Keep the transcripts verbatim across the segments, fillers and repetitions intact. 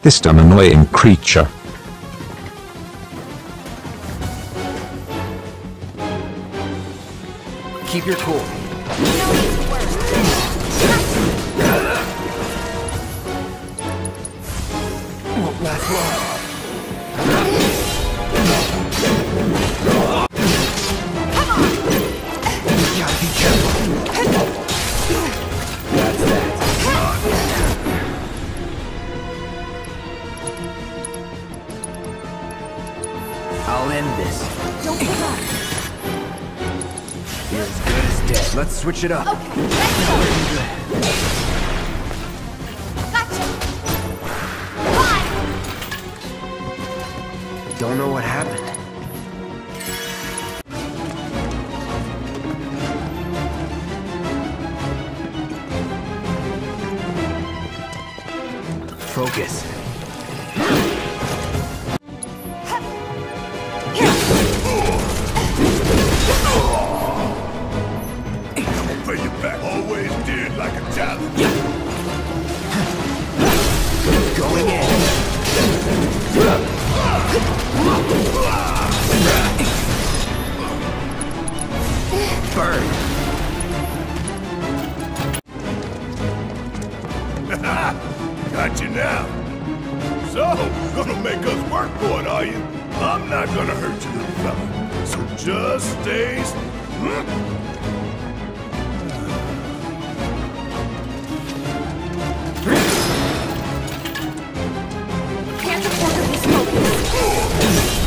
This damn annoying creature. Keep your cool. Won't last long. Gotta be careful. That's that. I'll end this. Don't give up. You're as good as dead. Let's switch it up. Okay, let's go. Gotcha. Bye. Don't know what happened. Focus. Pay you back. Always did like a talent. Going in. Burn. Got you now. So, gonna make us work for it, are you? I'm not gonna hurt you, little fella. So just stay... s- Hmm? Can't afford to lose focus.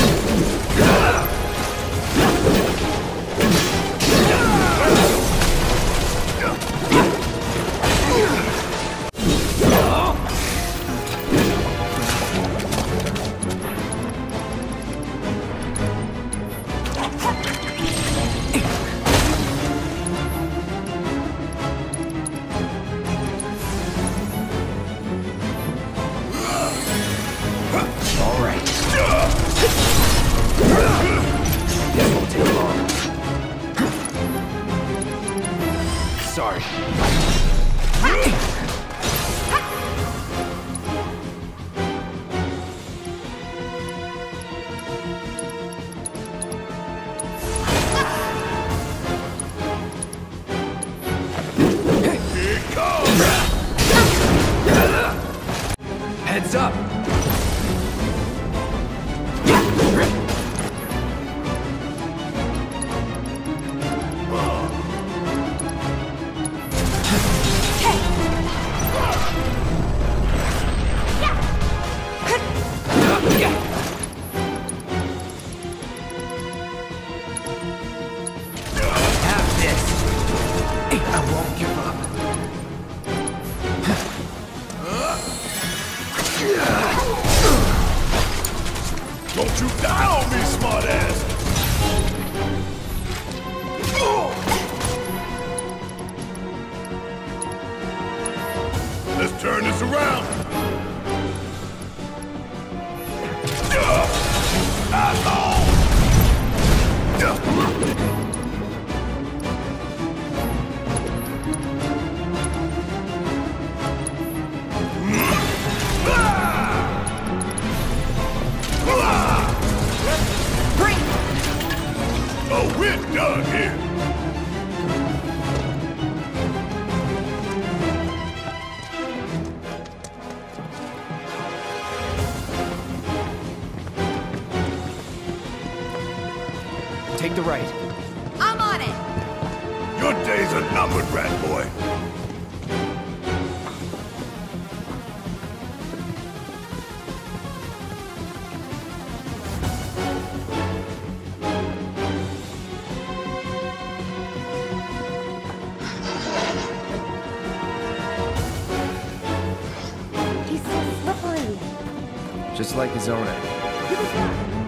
All right. This won't take long. Sorry. Here it comes! Heads up. Have this. I won't give up. Don't you die on me, smartass! Let's turn this around. Asshole! Oh, we're done here. Take the right. I'm on it. Your days are numbered, rat boy. He's so slippery. Just like his owner. Give it back.